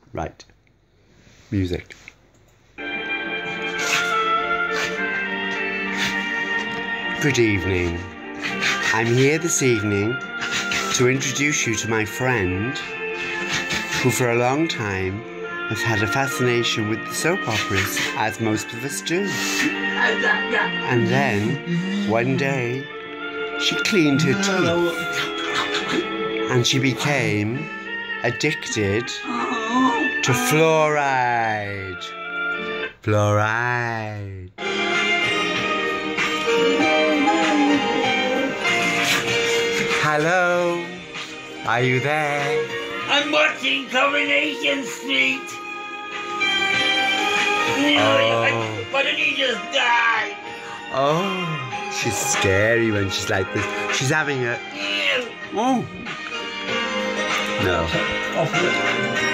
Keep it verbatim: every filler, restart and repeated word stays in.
Right. Music. Good evening. I'm here this evening to introduce you to my friend who for a long time has had a fascination with the soap operas, as most of us do. And then, one day, she cleaned her teeth and she became addicted to fluoride. Fluoride. Hello? Are you there? I'm watching Coronation Street. Oh. Why didn't he just die? Oh, she's scary when she's like this. She's having a... Oh. No.